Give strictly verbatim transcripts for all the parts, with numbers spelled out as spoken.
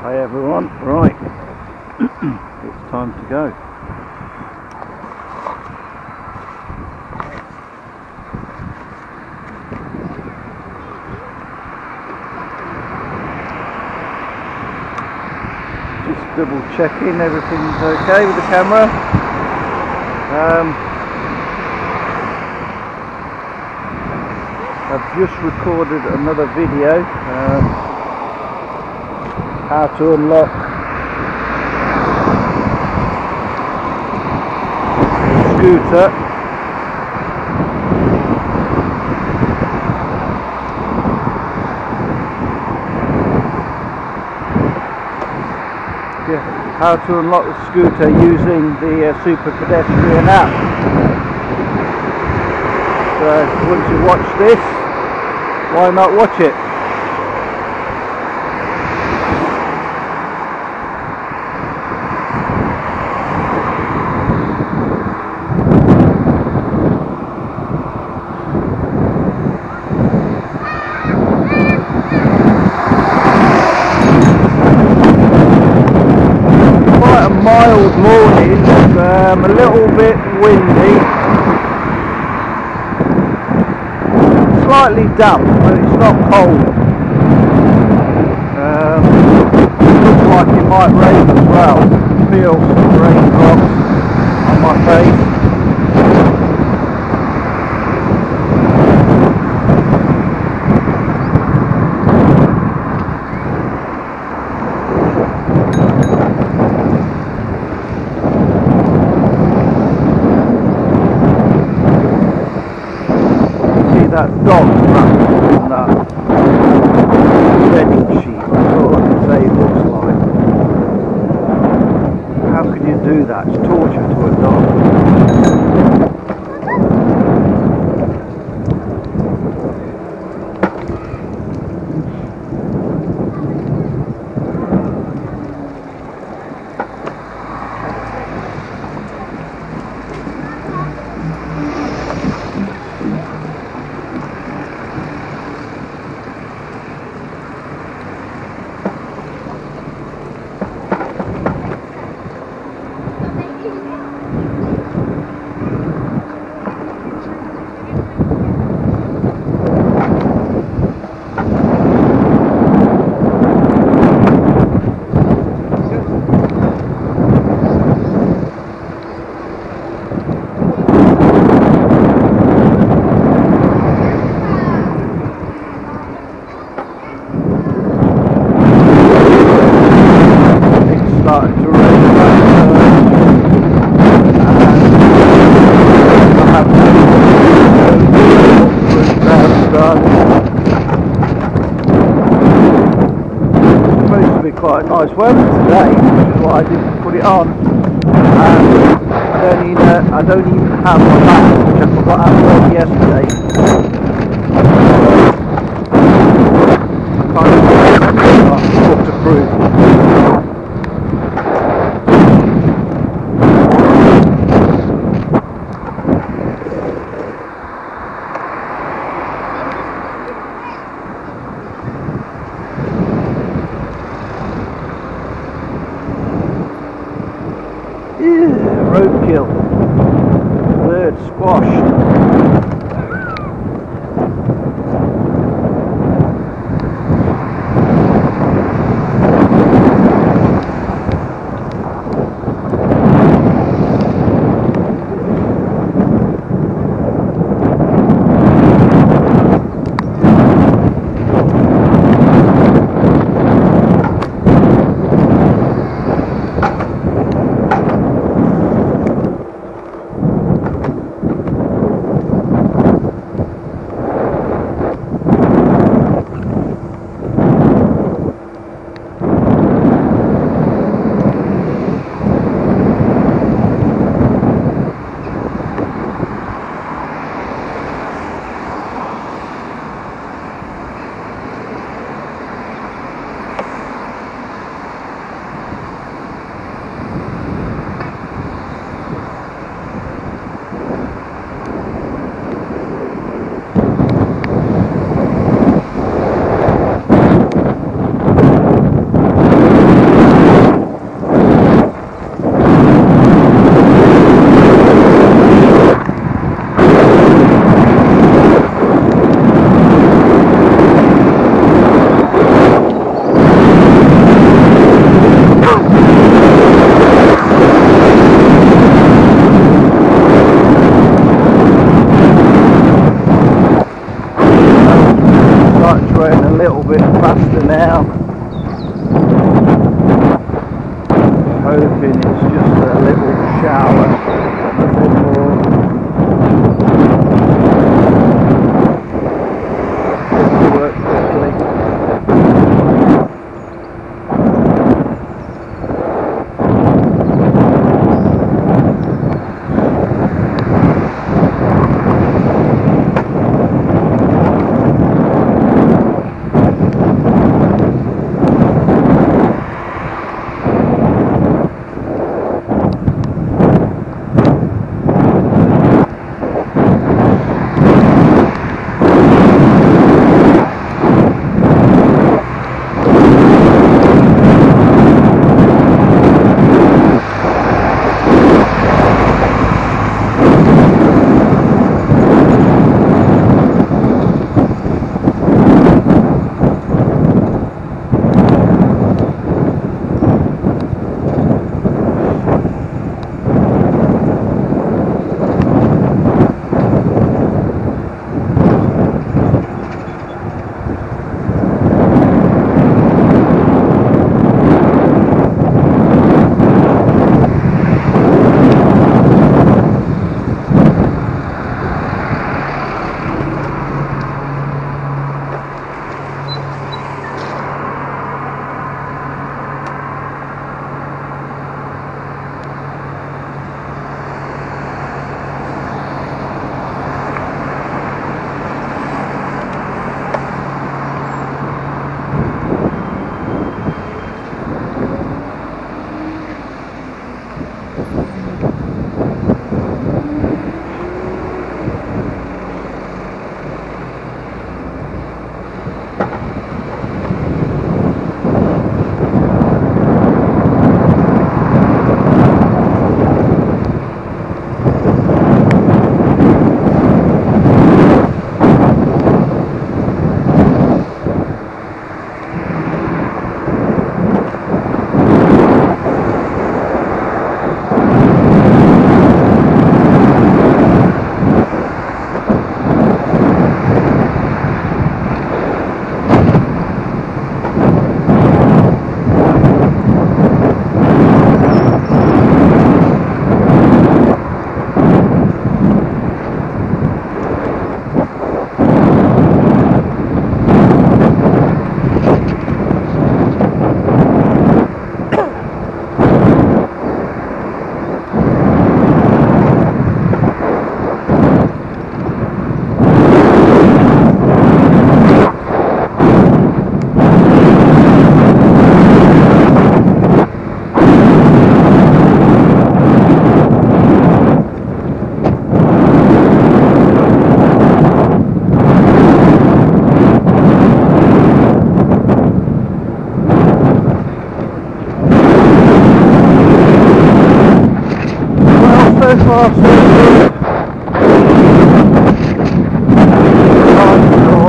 Hi everyone, right, it's time to go. Just double checking everything's okay with the camera. Um, I've just recorded another video. Um, how to unlock the scooter. Yeah, how to unlock the scooter using the uh, Super Pedestrian app. So once you watch this, why not watch it? Mild morning, um, a little bit windy, slightly damp, but it's not cold. Um, looks like it might rain as well. Feel some raindrops on my face. That dog on that bedding sheet, that's all I can say it looks like. How can you do that? It's torture to a dog. Starting to rain back, I have it's supposed to be quite nice weather today, which is why I didn't put it on. And I don't even, uh, I don't even have my back, which I forgot how to work yesterday. Kind of waterproof. Roadkill, bird squashed.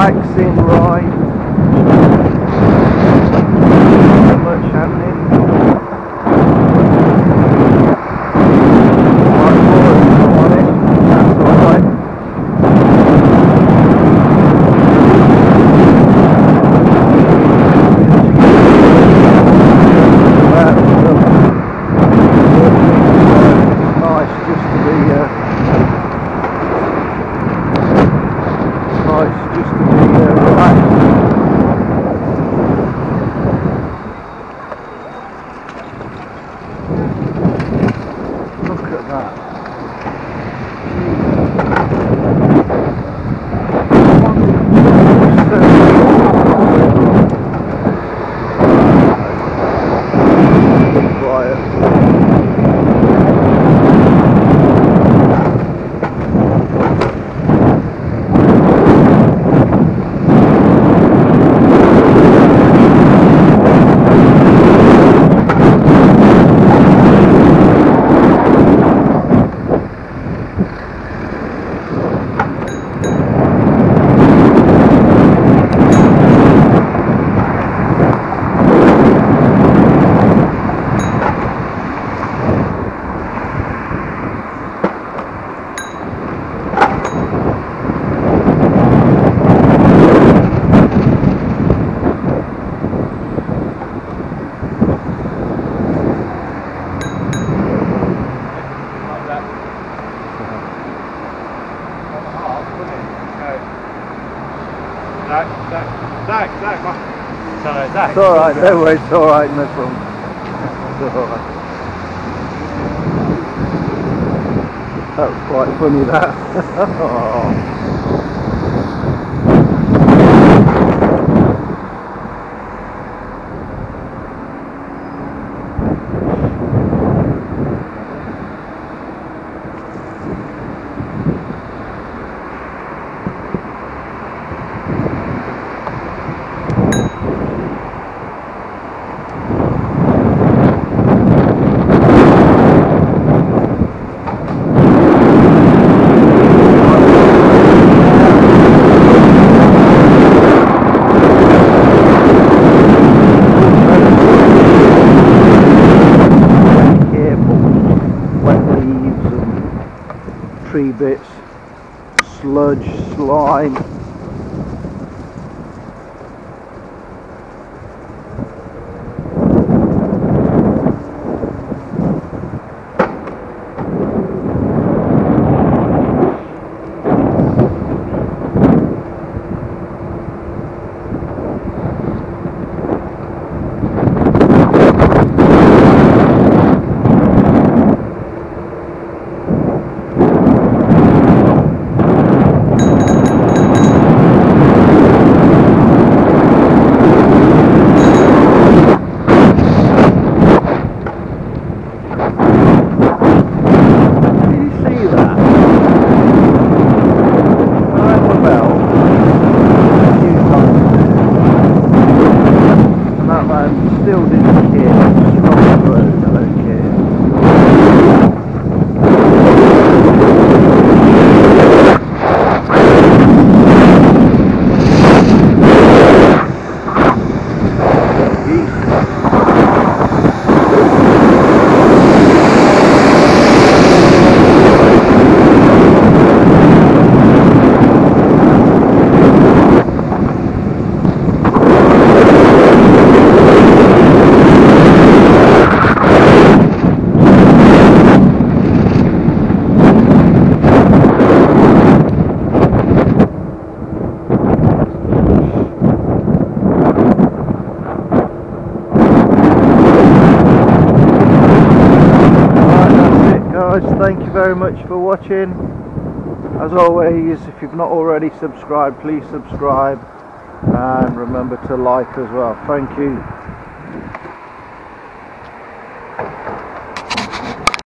relaxing ride. Not much happening. Quite boring, if I'm honest. That's alright. Nice just to be uh, nice just to be uh, relaxed. Look at that. Quiet. Zach, Zach, Zach, Zach, sorry, Zach. It's alright, no worries, it's alright, no problem. It's alright. That was quite funny, that. Oh. Tree bits, sludge, slime. Still didn't care. Just crossed the road, I don't care. Thank you very much for watching. As always, if you've not already subscribed, please subscribe and remember to like as well. Thank you.